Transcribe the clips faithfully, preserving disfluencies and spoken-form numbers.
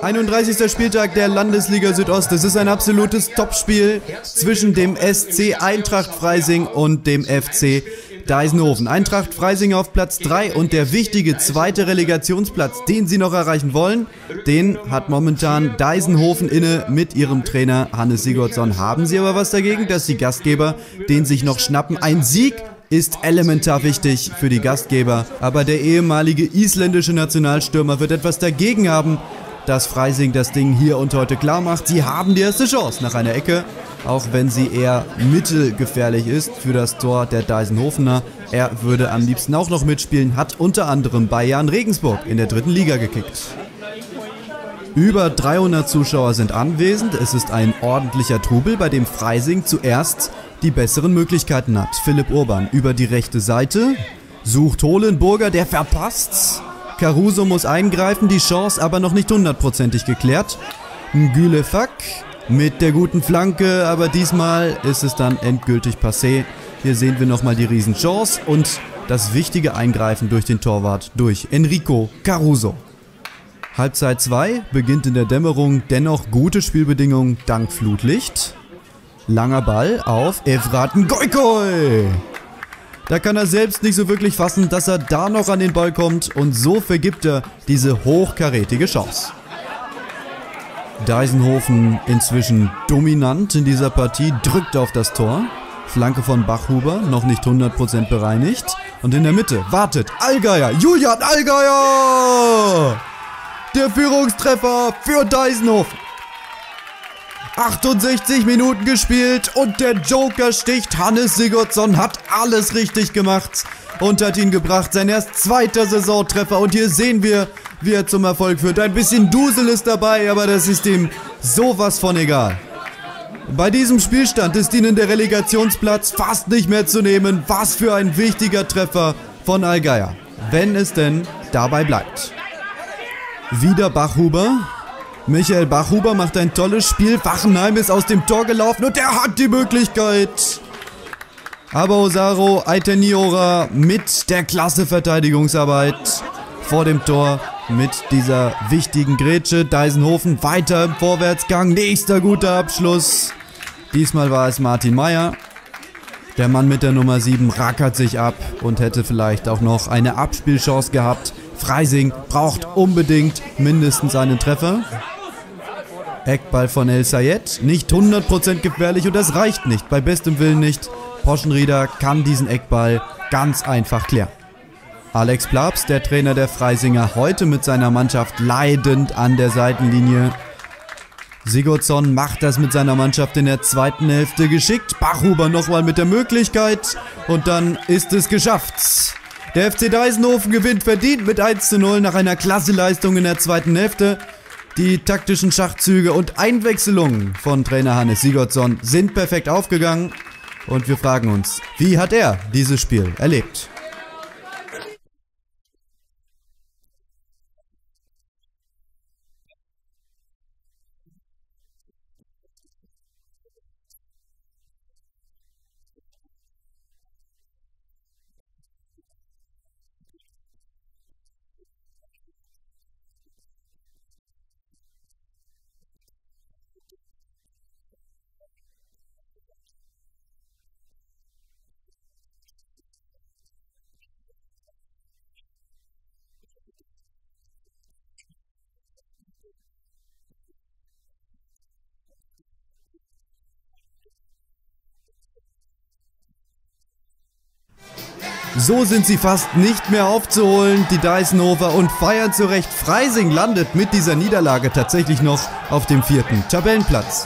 einunddreißigster Spieltag der Landesliga Südost. Es ist ein absolutes Topspiel zwischen dem S C Eintracht Freising und dem F C Deisenhofen. Eintracht Freising auf Platz drei und der wichtige zweite Relegationsplatz, den sie noch erreichen wollen, den hat momentan Deisenhofen inne mit ihrem Trainer Hannes Sigurdsson. Haben sie aber was dagegen, dass die Gastgeber den sich noch schnappen? Ein Sieg ist elementar wichtig für die Gastgeber, aber der ehemalige isländische Nationalstürmer wird etwas dagegen haben, dass Freising das Ding hier und heute klar macht. Sie haben die erste Chance nach einer Ecke, auch wenn sie eher mittelgefährlich ist für das Tor der Deisenhofener. Er würde am liebsten auch noch mitspielen, hat unter anderem bei Jan Regensburg in der dritten Liga gekickt. Über dreihundert Zuschauer sind anwesend. Es ist ein ordentlicher Trubel, bei dem Freising zuerst die besseren Möglichkeiten hat. Philipp Urban über die rechte Seite, sucht Hohlenburger, der verpasst's. Caruso muss eingreifen, die Chance aber noch nicht hundertprozentig geklärt. Gülefak mit der guten Flanke, aber diesmal ist es dann endgültig passé. Hier sehen wir nochmal die Riesenchance und das wichtige Eingreifen durch den Torwart, durch Enrico Caruso. Halbzeit zwei beginnt in der Dämmerung, dennoch gute Spielbedingungen dank Flutlicht. Langer Ball auf Evrat Ngoykoy. Da kann er selbst nicht so wirklich fassen, dass er da noch an den Ball kommt und so vergibt er diese hochkarätige Chance. Deisenhofen inzwischen dominant in dieser Partie, drückt auf das Tor. Flanke von Bachhuber, noch nicht hundert Prozent bereinigt. Und in der Mitte wartet Allgeier, Julian Allgeier! Der Führungstreffer für Deisenhofen. achtundsechzig Minuten gespielt und der Joker sticht. Hannes Sigurdsson hat alles richtig gemacht und hat ihn gebracht. Sein erst zweiter Saisontreffer und hier sehen wir, wie er zum Erfolg führt. Ein bisschen Dusel ist dabei, aber das ist ihm sowas von egal. Bei diesem Spielstand ist ihnen der Relegationsplatz fast nicht mehr zu nehmen. Was für ein wichtiger Treffer von Allgeier, wenn es denn dabei bleibt. Wieder Bachhuber. Michael Bachhuber macht ein tolles Spiel. Wachenheim ist aus dem Tor gelaufen und er hat die Möglichkeit. Aber Osaru Aiteniora mit der klasse Verteidigungsarbeit vor dem Tor mit dieser wichtigen Grätsche. Deisenhofen weiter im Vorwärtsgang. Nächster guter Abschluss. Diesmal war es Martin Meyer. Der Mann mit der Nummer sieben rackert sich ab und hätte vielleicht auch noch eine Abspielchance gehabt. Freising braucht unbedingt mindestens einen Treffer. Eckball von El Sayed, nicht hundert Prozent gefährlich und das reicht nicht, bei bestem Willen nicht. Poschenrieder kann diesen Eckball ganz einfach klären. Alex Plabs, der Trainer der Freisinger, heute mit seiner Mannschaft leidend an der Seitenlinie. Sigurdsson macht das mit seiner Mannschaft in der zweiten Hälfte geschickt. Bachhuber nochmal mit der Möglichkeit und dann ist es geschafft. Der F C Deisenhofen gewinnt verdient mit eins zu null nach einer klasse Leistung in der zweiten Hälfte. Die taktischen Schachzüge und Einwechslungen von Trainer Hannes Sigurdsson sind perfekt aufgegangen. Und wir fragen uns, wie hat er dieses Spiel erlebt? So sind sie fast nicht mehr aufzuholen, die Deisenhofer, und feiern zu Recht. Freising landet mit dieser Niederlage tatsächlich noch auf dem vierten Tabellenplatz.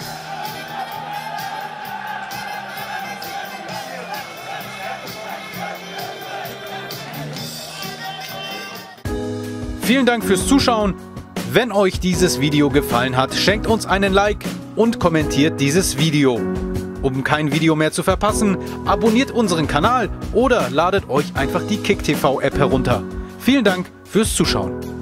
Vielen Dank fürs Zuschauen. Wenn euch dieses Video gefallen hat, schenkt uns einen Like und kommentiert dieses Video. Um kein Video mehr zu verpassen, abonniert unseren Kanal oder ladet euch einfach die KickTV App herunter. Vielen Dank fürs Zuschauen.